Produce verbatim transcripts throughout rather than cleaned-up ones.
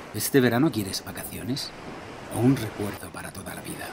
¿Este verano quieres vacaciones o un recuerdo para toda la vida?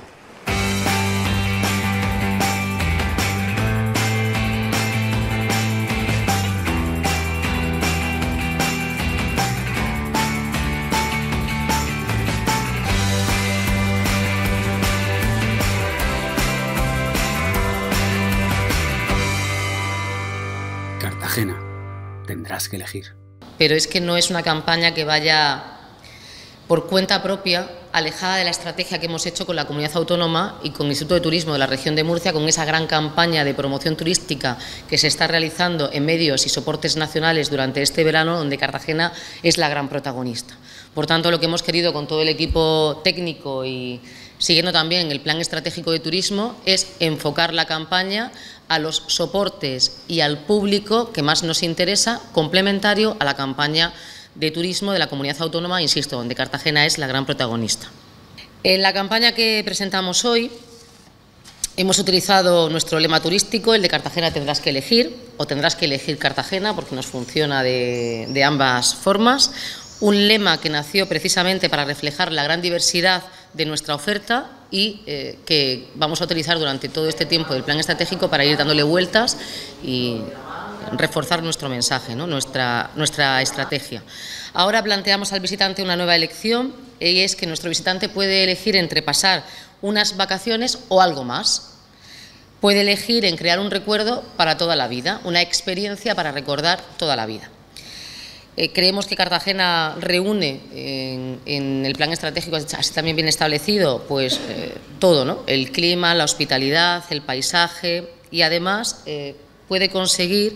Cartagena. Tendrás que elegir. Pero es que no es una campaña que vaya por cuenta propia, alejada de la estrategia que hemos hecho con la comunidad autónoma y con el Instituto de Turismo de la región de Murcia, con esa gran campaña de promoción turística que se está realizando en medios y soportes nacionales durante este verano, donde Cartagena es la gran protagonista. Por tanto, lo que hemos querido con todo el equipo técnico y siguiendo también el plan estratégico de turismo es enfocar la campaña a los soportes y al público que más nos interesa, complementario a la campaña de turismo de la comunidad autónoma, insisto, donde Cartagena es la gran protagonista. En la campaña que presentamos hoy hemos utilizado nuestro lema turístico, el de Cartagena tendrás que elegir, o tendrás que elegir Cartagena, porque nos funciona de, de ambas formas. Un lema que nació precisamente para reflejar la gran diversidad de nuestra oferta y eh, que vamos a utilizar durante todo este tiempo del plan estratégico para ir dándole vueltas y reforzar nuestro mensaje, ¿no? nuestra, nuestra estrategia. Ahora planteamos al visitante una nueva elección y es que nuestro visitante puede elegir entre pasar unas vacaciones o algo más. Puede elegir en crear un recuerdo para toda la vida, una experiencia para recordar toda la vida. Eh, creemos que Cartagena reúne en, en el plan estratégico, así también bien establecido, pues eh, todo, ¿no? El clima, la hospitalidad, el paisaje y además eh, puede conseguir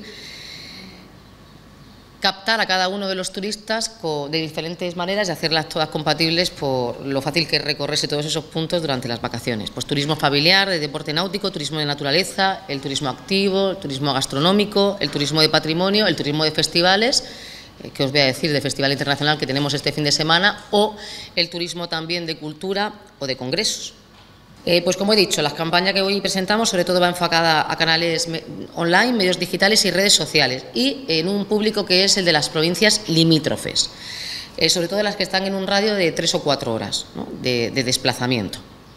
captar a cada uno de los turistas de diferentes maneras y hacerlas todas compatibles por lo fácil que es recorrerse todos esos puntos durante las vacaciones. Pues turismo familiar, de deporte náutico, turismo de naturaleza, el turismo activo, el turismo gastronómico, el turismo de patrimonio, el turismo de festivales, que os voy a decir, de Festival Internacional que tenemos este fin de semana, o el turismo también de cultura o de congresos. Eh, pues como he dicho, la campaña que hoy presentamos sobre todo va enfocada a canales online, medios digitales y redes sociales y en un público que es el de las provincias limítrofes, eh, sobre todo las que están en un radio de tres o cuatro horas, ¿no? de, de desplazamiento.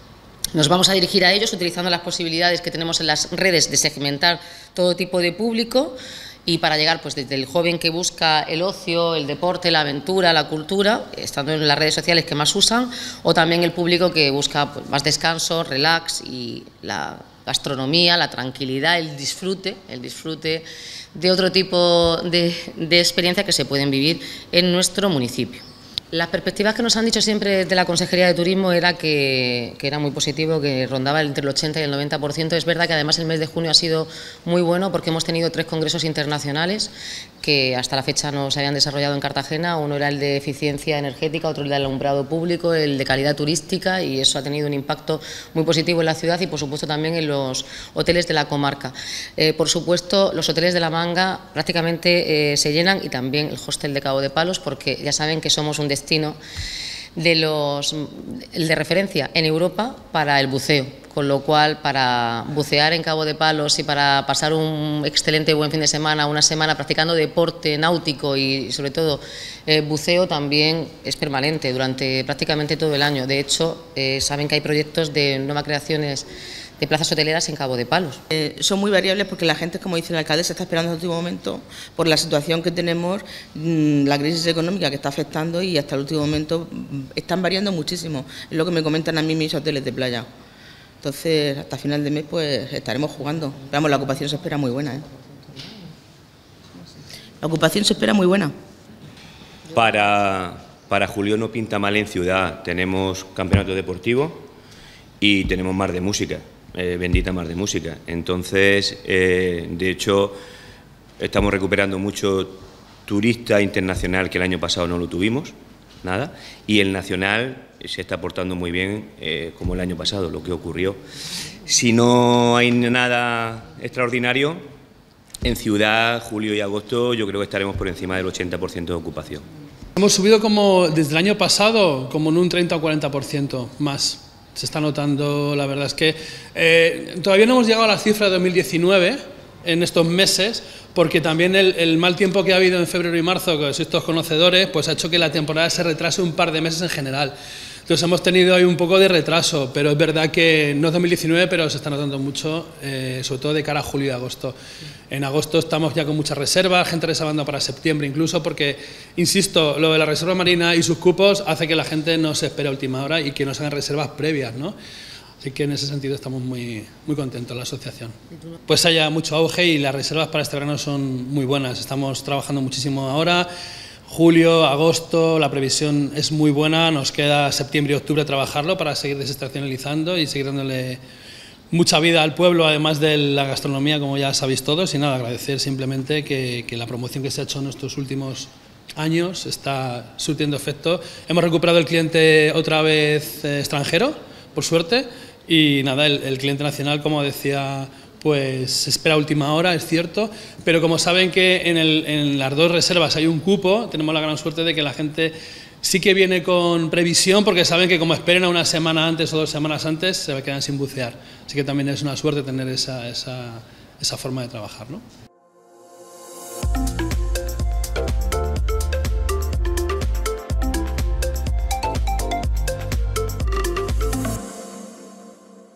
Nos vamos a dirigir a ellos utilizando las posibilidades que tenemos en las redes de segmentar todo tipo de público y para llegar pues desde el joven que busca el ocio, el deporte, la aventura, la cultura, estando en las redes sociales que más usan, o también el público que busca pues, más descanso, relax y la gastronomía, la tranquilidad, el disfrute, el disfrute de otro tipo de, de experiencias que se pueden vivir en nuestro municipio. Las perspectivas que nos han dicho siempre de la Consejería de Turismo era que, que era muy positivo, que rondaba entre el ochenta y el noventa por ciento. Es verdad que además el mes de junio ha sido muy bueno porque hemos tenido tres congresos internacionales que hasta la fecha no se habían desarrollado en Cartagena. Uno era el de eficiencia energética, otro el de alumbrado público, el de calidad turística, y eso ha tenido un impacto muy positivo en la ciudad y por supuesto también en los hoteles de la comarca. Eh, por supuesto los hoteles de La Manga prácticamente eh, se llenan y también el hostel de Cabo de Palos, porque ya saben que somos un destino de los el de referencia en Europa para el buceo, con lo cual para bucear en Cabo de Palos y para pasar un excelente buen fin de semana, una semana practicando deporte náutico y sobre todo eh, buceo también es permanente durante prácticamente todo el año. De hecho, eh, saben que hay proyectos de nuevas creaciones de plazas hoteleras en Cabo de Palos. Eh, son muy variables porque la gente, como dice el alcalde, se está esperando en el último momento por la situación que tenemos, mmm, la crisis económica que está afectando y hasta el último momento mmm, están variando muchísimo. Es lo que me comentan a mí mis hoteles de playa. Entonces, hasta final de mes pues estaremos jugando. Vamos, la ocupación se espera muy buena, ¿eh? La ocupación se espera muy buena. Para, para Julio no pinta mal en ciudad. Tenemos campeonato deportivo y tenemos Mar de Música. Eh, bendita Mar de Música. Entonces, eh, de hecho, estamos recuperando mucho turista internacional que el año pasado no lo tuvimos, nada, y el nacional se está portando muy bien eh, como el año pasado, lo que ocurrió. Si no hay nada extraordinario, en ciudad, julio y agosto, yo creo que estaremos por encima del ochenta por ciento de ocupación. Hemos subido como desde el año pasado, como en un treinta o cuarenta por ciento más. Se está notando, la verdad es que eh, todavía no hemos llegado a la cifra de dos mil diecinueve, en estos meses, porque también el, el mal tiempo que ha habido en febrero y marzo, que sois todos conocedores, pues ha hecho que la temporada se retrase un par de meses en general. Entonces hemos tenido ahí un poco de retraso, pero es verdad que no es dos mil diecinueve, pero se está notando mucho, eh, sobre todo de cara a julio y agosto. En agosto estamos ya con muchas reservas, gente reservando para septiembre incluso, porque, insisto, lo de la reserva marina y sus cupos hace que la gente no se espere a última hora y que nos hagan reservas previas, ¿no? Así que en ese sentido estamos muy, muy contentos en la asociación. Pues haya mucho auge y las reservas para este verano son muy buenas. Estamos trabajando muchísimo ahora. Julio, agosto, la previsión es muy buena. Nos queda septiembre y octubre a trabajarlo para seguir desestacionalizando y seguir dándole mucha vida al pueblo, además de la gastronomía, como ya sabéis todos. Y nada, agradecer simplemente que, que la promoción que se ha hecho en estos últimos años está surtiendo efecto. Hemos recuperado el cliente otra vez eh, extranjero, por suerte. Y nada, el, el cliente nacional, como decía, pues se espera a última hora, es cierto, pero como saben que en, el, en las dos reservas hay un cupo, tenemos la gran suerte de que la gente sí que viene con previsión, porque saben que como esperen a una semana antes o dos semanas antes, se quedan sin bucear. Así que también es una suerte tener esa, esa, esa forma de trabajar, ¿no?